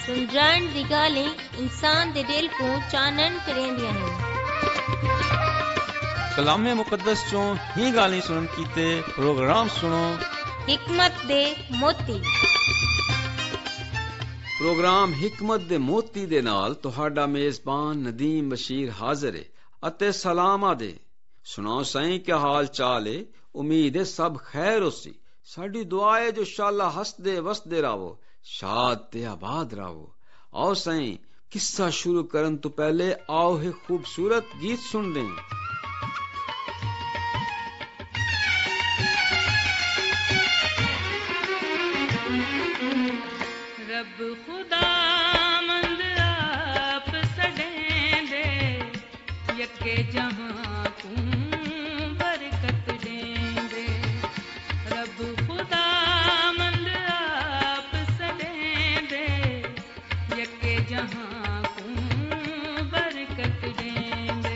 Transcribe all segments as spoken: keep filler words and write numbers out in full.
सुलझाण दी गालें इंसान दे दिल को चानन करेंदियां हैं। कलामे मुकद्दस चों ही गालें सुनन कीते प्रोग्राम सुनो हिकमत दे मोती। प्रोग्राम हिकमत दे मोती दे नाल तुहाडा मेजबान नदीम बशीर हाजिर है अते सलाम आदे। सुनाओ साईं क्या हाल चाल है। उम्मीद है सब खैर होसी। साडी दुआ है जो शाला हसदे वसदे रहो शाद ते आबाद रहो। आओ साईं किस्सा शुरू करन तो पहले आओ है खूबसूरत गीत सुन दें। रब खुदा मंद आप सडेंदे यके जहां को बरकत देंदे। रब खुदा मंद आप सडेंदे यके जहां को बरकत देंदे।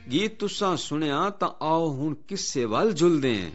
गीत तुसां सुनिया तां आओ हुण किस्से वल जुलदे हैं।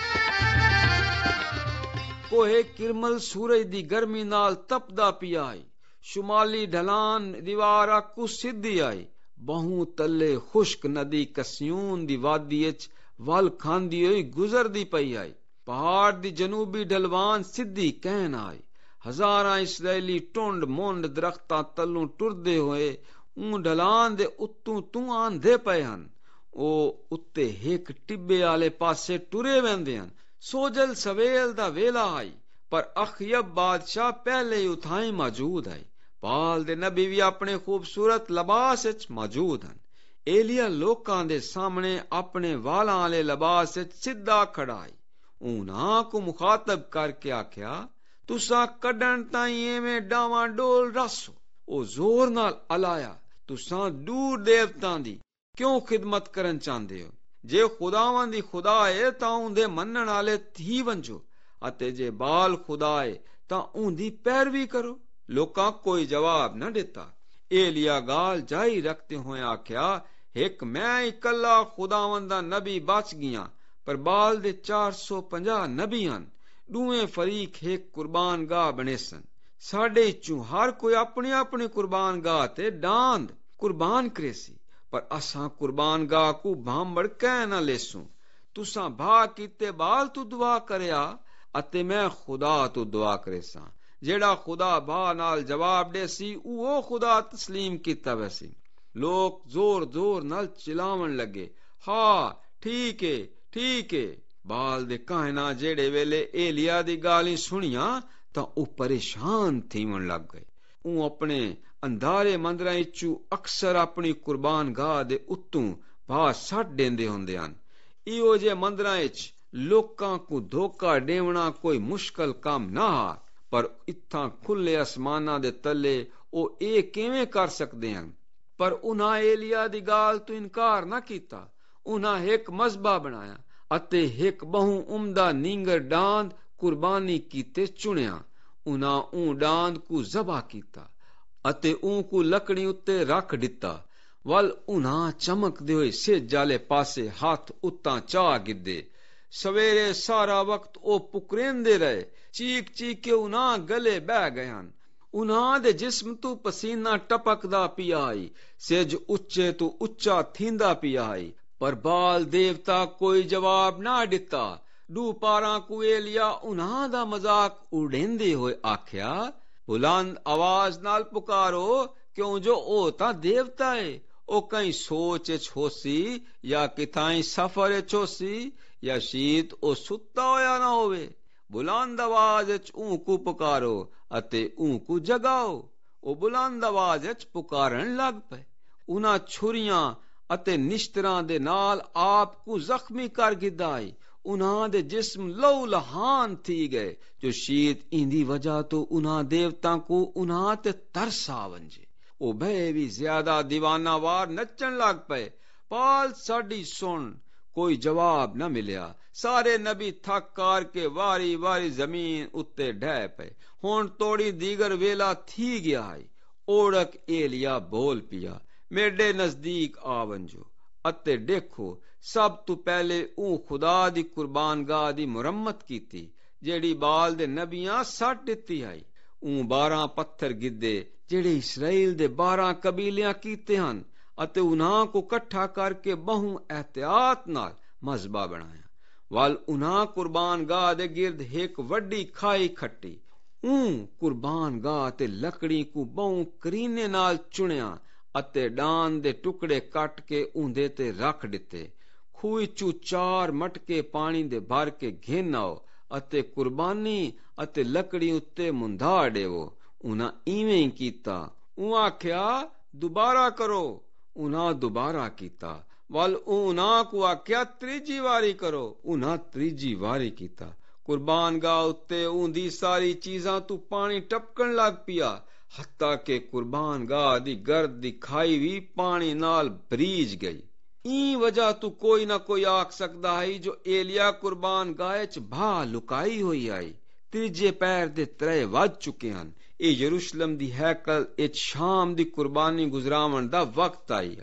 कोहे किरमल सूरज दी गर्मी नाल तपदा पिया आई, शुमाली ढलान दीवार आकू सिद्धी आई, बहु तले खुश्क नदी कस्यून दी वादी च वल खांदी होई गुजरदी पई आई, पहाड़ दी जनूबी ढलवान सिद्धी कहन आई, हजारां इसराइली टुंड मुंड दरख्तां तल्लों टुरदे होए ऊं ढलान दे उत्तों तूं आंदे पए हन। ओ उत्ते हिक टिब्बे आले पासे टुरे वेंदे हन। सोजल सवेल दा वेला आई, पर अखयब बादशाह पहले ही उथाई मौजूद आई। बाल दे नबी भी अपने खूबसूरत लबास च मौजूद हन। एलिया लोकां दे सामने अपने वालां आले लबास च सिद्धा खड़ा आई। उन्हां को मुखातब करके आख्या, तुसां कड्डण ताईं एवें डावां डोल रसो। ओ जोर नाल अलाया, तुसां दूर देवतां दी क्यों खिदमत करन चाहंदे हो? जे खुदावां दी खुदा है तां उंदे मन्नण आले थी वंजो, अते जे बाल खुदा है तां उंदी पैरवी करो। लोकां कोई जवाब न दिता। एलिया गाल जारी रखते हुए आख्या, एक मैं इकल्ला खुदावन दा नबी बच गया, पर बाल दे चार सौ पंजाह नबी हन। दुए फरीक एक कुर्बान गाह बने सन। साडे चू हर कोई अपनी अपनी कुर्बान गाह ते डांद कुर्बान करेसी, पर असां कुर्बान गाह को भांबड़ कह न लेसूं। तुसां भा कीते बाल तू दुआ करया, अते मैं खुदा तू दुआ करेसां। जेड़ा खुदा भा नाल जवाब देसी वो खुदा तस्लीम कीता वैसी। लोग जोर जोर नाल चिलावन लगे, हा ठीक है ठीक है। बाल दे कहना जेड़े वेले एलिया दी गाली सुनिया तां ओ परेशान थीवन लग गए। ऊ अपने अंधारे मंदरां इचू अक्सर अपनी कुर्बान गाह दे उत्तों भा सट देंदे हुंदे हन। इहो जे मंदरां इच लोकां को धोखा देवना कोई मुश्किल काम ना हा, पर इत्थां खुले आसमानां दे तले ओ ए किवें कर सकदे हन? पर उन्हां एलिया दी गाल तो इनकार ना कीता। उन्हां एक मजबा बनाया अते एक बहु उमदा नींगर डांद कुर्बानी कीते चुनिया। उन्हां ऊं डांद को जबा कीता अते ऊं को लकड़ी उत्ते रख दिता। वल उन्हां चमकदे होए सेज आले पासे हाथ उत्तां चा गिद्धे। सवेरे सारा वक्त ओ पुकरेंदे रहे, चीक चीक के उन्हां गले बह गए हन। उन्हां दे जिस्म तू पसीना टपकदा पिया आई, सेज उच्चे तू उच्चा थींदा पिया आई, पर बाल देवता कोई जवाब ना दिता। दू पारां को एलिया उन्हां दा मजाक उड़ेंदे होए आख्या, बुलंद आवाज नाल पुकारो, क्यों जो ओ तां देवता है। ओ कई सोच च होसी या किथाई सफर च होसी, या शीत ओ सुत्ता होया ना होवे। बुलंद आवाज च ऊं को पुकारो अते ऊं को जगाओ। ओ बुलंद आवाज च पुकारन लग पे। उन्हां छुरियां अते निश्तरां दे नाल आप को जख्मी कर गिदाई। उन्हां दे जिस्म लहू लहान थी गए। जो शीत इंदी वजह तो उन्हां देवतां को उन्हां ते तरस आ वंजे। ओ भय भी ज्यादा दीवाना वार नचन लग पे। पाल साडी सुन, कोई जवाब न मिलिया। सारे नबी थक कार के वारी वारी जमीन उत्ते ढह पे। हुण तोड़ी दीगर वेला थी गया है। ओढ़क एलिया बोल पिया, मेरे नजदीक आ वंजो अते देखो, सब तो पहले ऊ खुदा दी कुर्बान गाह दी मुरम्मत कीती, जेड़ी बाल दे नबियां सट दिती आई। ऊ बारह पत्थर गिद्धे जेड़े इसराइल दे बारह कबीलियां कीते हन, अते उन्हां को कट्ठा करके बहु एहतियात नाल मजबा बनाया। वाल उन्हां कुर्बान गाह दे गिर्द एक वड्डी खाई खट्टी। ऊं कुर्बान गाह ते लकड़ी को बहु करीने नाल चुनिया अते डान दे टुकड़े कट के उंदे ते रख दिते। खूह चू चार मटके पानी दे भर के घेन आओ अते कुर्बानी अते लकड़ी उत्ते मुंधा देवो। उन्हां इवें ही कीता। ऊ आख्या, दुबारा करो। उन्हां दुबारा कीता। वल उन्हां को आख्या, त्रीजी वारी करो। उन्हां त्रीजी वारी कीता। कुर्बान गाह उत्ते उंदी सारी चीजां तू पानी टपकन लग पिया, हत्ता के कुर्बान गाह दी गर्द दी खाई भी पानी नाल भरीज गई। ई वजह तू कोई ना कोई आख सकदा है जो एलिया कुर्बान गाह च भा लुकाई होई आई। त्रीजे पैर दे त्रै वज चुके हन। ए यरूशलेम दी हैकल इच शाम दी कुर्बानी गुजरावन दा वक्त आई है।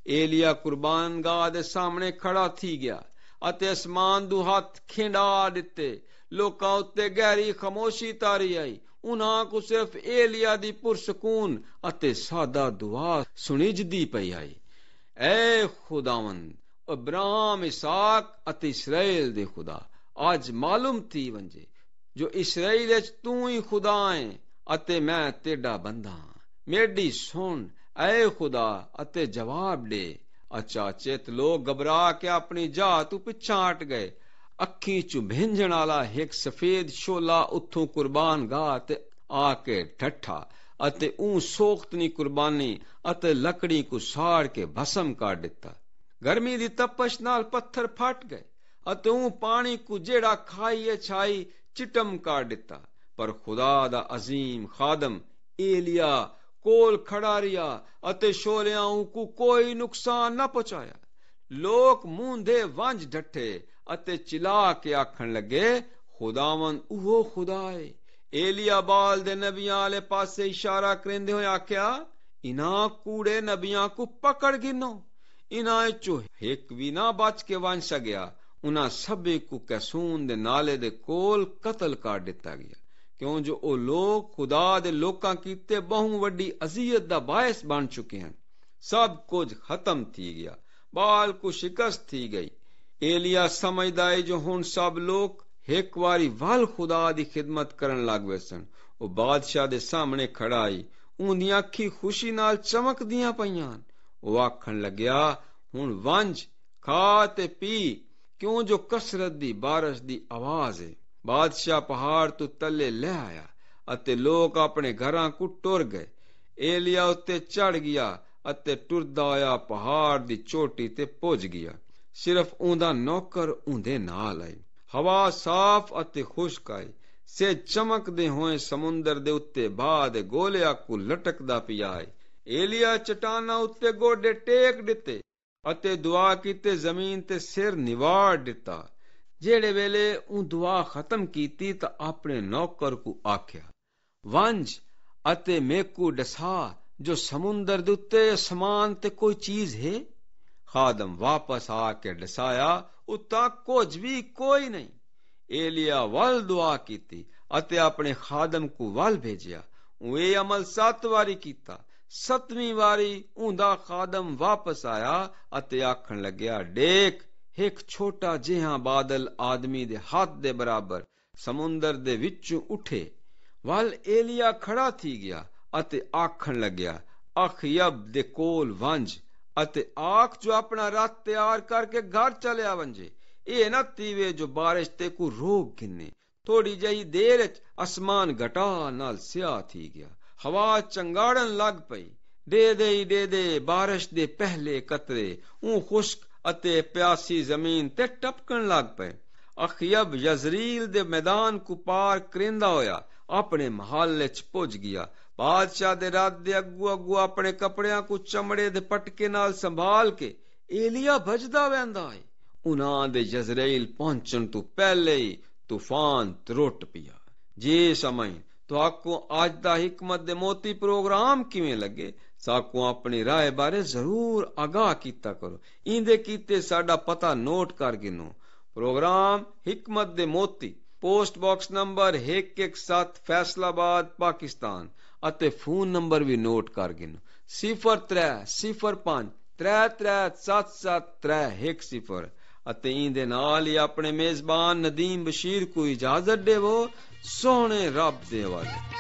ਏਲੀਆ ਕੁਰਬਾਨਗਾਹ ਦੇ ਸਾਹਮਣੇ ਖੜਾ ਥੀ ਗਿਆ ਅਤੇ ਅਸਮਾਨ ਦੂ ਹੱਥ ਖਿੰਡਾ ਦਿੱਤੇ। ਲੋਕਾਂ ਉੱਤੇ ਗਹਿਰੀ ਖਾਮੋਸ਼ੀ ਤਾਰੀ ਆਈ। ਉਹਨਾਂ ਕੋ ਸਿਰਫ ਏਲੀਆ ਦੀ ਪੁਰਸਕੂਨ ਅਤੇ ਸਾਦਾ ਦੁਆ ਸੁਣੀਜਦੀ ਪਈ ਆਈ। ਐ ਖੁਦਾਵੰਦ ਅਬਰਾਮ, ਇਸਾਕ ਅਤੇ ਇਸਰਾਏਲ ਦੇ ਖੁਦਾ, ਅੱਜ ਮਾਲੂਮ ਥੀ ਵੰਜੇ ਜੋ ਇਸਰਾਏਲ ਵਿੱਚ ਤੂੰ ਹੀ ਖੁਦਾ ਹੈ ਅਤੇ ਮੈਂ ਤੇਰਾ ਬੰਦਾ ਹਾਂ। ਮੇਰੀ ਸੁਣ ਐ ਖੁਦਾ ਅਤੇ ਜਵਾਬ ਦੇ। ਅਚਾਚੇਤ ਲੋਕ ਘਬਰਾ ਕੇ ਆਪਣੀ ਜਾਹ ਤੋਂ ਪਿੱਛਾ ਹਟ ਗਏ। ਅੱਖੀ ਚੋਂ ਭਿੰਜਣ ਵਾਲਾ ਇੱਕ ਸਫੇਦ ਸ਼ੋਲਾ ਉੱਥੋਂ ਕੁਰਬਾਨਗਾਹ ਤੇ ਆ ਕੇ ਠੱਠਾ ਅਤੇ ਉਹ ਸੋਖਤਨੀ ਕੁਰਬਾਨੀ ਅਤੇ ਲੱਕੜੀ ਕੋ ਸਾੜ ਕੇ ਭਸਮ ਕਰ ਦਿੱਤਾ। ਗਰਮੀ ਦੀ ਤਪਸ਼ ਨਾਲ ਪੱਥਰ ਫਟ ਗਏ ਅਤੇ ਉਹ ਪਾਣੀ ਕੋ ਜਿਹੜਾ ਖਾਈਏ ਛਾਈ ਚਿਟਮ ਕਰ ਦਿੱਤਾ। ਪਰ ਖੁਦਾ ਦਾ ਅਜ਼ੀਮ ਖਾਦਮ ਏਲੀਆ ਕੋਲ ਖੜਾ ਰਿਹਾ ਅਤੇ ਸ਼ੋਲਿਆਂ ਕੋ ਕੋਈ ਨੁਕਸਾਨ ਨਾ ਪਹੁੰਚਾਇਆ। ਲੋਕ ਮੂੰਹ ਦੇ ਵੰਝ ਡੱਠੇ ਅਤੇ ਚਿਲਾ ਕੇ ਆਖਣ ਲੱਗੇ, ਖੁਦਾਵੰਦ ਉਹ ਖੁਦਾ ਹੈ। ਏਲੀਆ ਬਾਲ ਦੇ ਨਬੀਆਂ ਵਾਲੇ ਪਾਸੇ ਇਸ਼ਾਰਾ ਕਰਿੰਦੇ ਹੋਏ ਆਖਿਆ, ਇਨ੍ਹਾਂ ਕੂੜੇ ਨਬੀਆਂ ਕੋ ਪਕੜ ਗਿਨੋ। ਇਨ੍ਹਾਂ ਚੋਂ ਇੱਕ ਵੀ ਨਾ ਬਚ ਕੇ ਵੰਝ ਸਕਿਆ। ਉਹਨਾਂ ਸਭੇ ਕੋ ਕੈਸੂਨ ਦੇ ਨਾਲੇ ਦੇ ਕੋਲ ਕਤਲ ਕਰ ਦਿੱਤਾ ਗਿਆ, ਕਿਉਂ ਜੋ ਉਹ ਲੋਕ ਖੁਦਾ ਦੇ ਲੋਕਾਂ ਕੀਤੇ ਬਹੁ ਵੱਡੀ ਅਜ਼ੀਅਤ ਦਾ ਬਾਇਸ ਬਣ ਚੁੱਕੇ ਹਨ। ਸਭ ਕੁਝ ਖਤਮ ਥੀ ਗਿਆ, ਬਾਲ ਕੋ ਸ਼ਿਕਸਤ ਥੀ ਗਈ। ਏਲੀਆ ਸਮਝਦਾ ਹੈ ਜੋ ਹੁਣ ਸਭ ਲੋਕ ਇੱਕ ਵਾਰੀ ਵੱਲ ਖੁਦਾ ਦੀ ਖਿਦਮਤ ਕਰਨ ਲੱਗ ਪਏ ਸਨ। ਉਹ ਬਾਦਸ਼ਾਹ ਦੇ ਸਾਹਮਣੇ ਖੜਾ ਆਈ, ਉਹਦੀਆਂ ਅੱਖੀ ਖੁਸ਼ੀ ਨਾਲ ਚਮਕਦੀਆਂ ਪਈਆਂ। ਉਹ ਆਖਣ ਲੱਗਿਆ, ਹੁਣ ਵੰਝ, ਖਾ ਤੇ ਪੀ, ਕਿਉਂ ਜੋ ਕਸਰਤ ਦੀ ਬਾਰਿਸ਼ ਦੀ ਆਵਾਜ਼ ਹੈ। ਬਾਦਸ਼ਾਹ ਪਹਾੜ ਤੋਂ ਤਲੇ ਲੈ ਆਇਆ ਅਤੇ ਲੋਕ ਆਪਣੇ ਘਰਾਂ ਕੋ ਟੁਰ ਗਏ। ਏਲੀਆ ਉੱਤੇ ਚੜ ਗਿਆ ਅਤੇ ਟੁਰਦਾ ਹੋਇਆ ਪਹਾੜ ਦੀ ਚੋਟੀ ਤੇ ਪੁੱਜ ਗਿਆ। ਸਿਰਫ ਉਹਦਾ ਨੌਕਰ ਉਹਦੇ ਨਾਲ ਆਏ। ਹਵਾ ਸਾਫ਼ ਅਤੇ ਖੁਸ਼ਕ ਆਈ। ਸੇ ਚਮਕਦੇ ਹੋਏ ਸਮੁੰਦਰ ਦੇ ਉੱਤੇ ਬਾਹ ਦੇ ਗੋਲਿਆਂ ਕੋ ਲਟਕਦਾ ਪਿਆ ਹੈ। ਏਲੀਆ ਚਟਾਨਾਂ ਉੱਤੇ ਗੋਡੇ ਟੇਕ ਦਿੱਤੇ ਅਤੇ ਦੁਆ ਕੀਤੇ ਜ਼ਮੀਨ ਤੇ ਸਿਰ ਨਿਵਾੜ ਦਿੱਤਾ। ਜਿਹੜੇ ਵੇਲੇ ਉਹ ਦੁਆ ਖਤਮ ਕੀਤੀ ਤਾਂ ਆਪਣੇ ਨੌਕਰ ਕੋ ਆਖਿਆ, ਵੰਝ ਅਤੇ ਮੇਕੂ ਦਸਾ ਜੋ ਸਮੁੰਦਰ ਦੇ ਉੱਤੇ ਅਸਮਾਨ ਤੇ ਕੋਈ ਚੀਜ਼ ਹੈ। ਖਾਦਮ ਵਾਪਸ ਆ ਕੇ ਦਸਾਇਆ, ਉੱਤਾ ਕੁਝ ਵੀ ਕੋਈ ਨਹੀਂ। ਏਲੀਆ ਵੱਲ ਦੁਆ ਕੀਤੀ ਅਤੇ ਆਪਣੇ ਖਾਦਮ ਕੋ ਵੱਲ ਭੇਜਿਆ। ਉਹ ਇਹ ਅਮਲ ਸੱਤ ਵਾਰੀ ਕੀਤਾ। ਸੱਤਵੀਂ ਵਾਰੀ ਉਹਦਾ ਖਾਦਮ ਵਾਪਸ ਆਇਆ ਅਤੇ ਆਖਣ ਲੱਗਿਆ, ਦੇਖ, ਇੱਕ ਛੋਟਾ ਜਿਹਾ ਬਾਦਲ ਆਦਮੀ ਦੇ ਹੱਥ ਦੇ ਬਰਾਬਰ ਸਮੁੰਦਰ ਦੇ ਵਿੱਚੋਂ ਉੱਠੇ। ਵੱਲ ਏਲੀਆ ਖੜਾ ਥੀ ਗਿਆ ਅਤੇ ਆਖਣ ਲੱਗਿਆ, ਅਖਯਬ ਦੇ ਕੋਲ ਵੰਝ ਅਤੇ ਆਖ ਜੋ ਆਪਣਾ ਰੱਥ ਤਿਆਰ ਕਰਕੇ ਘਰ ਚਲਿਆ ਵੰਜੇ। ਇਹ ਨਾ ਤੀਵੇ ਜੋ ਬਾਰਿਸ਼ ਤੇ ਕੋ ਰੋਕ ਗਿਨੇ। ਥੋੜੀ ਜਿਹੀ ਦੇਰ ਵਿੱਚ ਅਸਮਾਨ ਘਟਾ ਨਾਲ ਸਿਆਹ ਥੀ ਗਿਆ। ਹਵਾ ਚੰਗਾੜਨ ਲੱਗ ਪਈ। ਦੇ ਦੇ ਦੇ ਦੇ ਬਾਰਿਸ਼ ਦੇ ਪਹਿਲੇ ਕਤਰੇ ਉਹ ਖੁਸ਼ਕ ਅਤੇ ਪਿਆਸੀ ਜ਼ਮੀਨ ਤੇ ਟਪਕਣ ਲੱਗ ਪਏ। ਅਖਯਬ ਯਜ਼ਰੀਲ ਦੇ ਮੈਦਾਨ ਕੋ ਪਾਰ ਕਰਿੰਦਾ ਹੋਇਆ ਆਪਣੇ ਮਹੱਲੇ ਚ ਪੁੱਜ ਗਿਆ। ਬਾਦਸ਼ਾਹ ਦੇ ਰਾਤ ਦੇ ਅੱਗੂ ਅੱਗੂ ਆਪਣੇ ਕੱਪੜਿਆਂ ਕੋ ਚਮੜੇ ਦੇ ਪਟਕੇ ਨਾਲ ਸੰਭਾਲ ਕੇ ਏਲੀਆ ਭਜਦਾ ਵਹਿੰਦਾ ਹੈ। ਉਹਨਾਂ ਦੇ ਯਜ਼ਰੀਲ ਪਹੁੰਚਣ ਤੋਂ ਪਹਿਲੇ ਹੀ ਤੂਫਾਨ ਤਰੁੱਟ ਪਿਆ। ਜੇ ਸਮਝ ਤੁਹਾਨੂੰ ਅੱਜ ਦਾ ਹਿਕਮਤ ਦੇ ਮੋਤੀ ਪ੍ਰੋਗਰਾਮ ਕਿਵੇਂ ਲੱਗੇ, ਸਾਕੂ ਆਪਣੀ ਰਾਏ ਬਾਰੇ ਜ਼ਰੂਰ ਆਗਾਹ ਕੀਤਾ ਕਰੋ। ਇੰਦੇ ਕੀਤੇ ਸਾਡਾ ਪਤਾ ਨੋਟ ਕਰ ਗਿਨੋ। ਪ੍ਰੋਗਰਾਮ ਹਿਕਮਤ ਦੇ ਮੋਤੀ, ਪੋਸਟ ਬਾਕਸ ਨੰਬਰ ਇੱਕ ਇੱਕ ਸੱਤ, ਫੈਸਲਾਬਾਦ, ਪਾਕਿਸਤਾਨ ਅਤੇ ਫੋਨ ਨੰਬਰ ਵੀ ਨੋਟ ਕਰ ਗਿਨੋ, ਸਿਫਰ त्रै सिफर पांच त्रै त्रै सत्त सत्त त्रै एक सिफर। ਅਤੇ ਇੰਦੇ ਨਾਲ ਹੀ ਆਪਣੇ ਮੇਜ਼ਬਾਨ ਨਦੀਮ ਬਸ਼ੀਰ को इजाजत देवो। सोहने रब दे हवाले।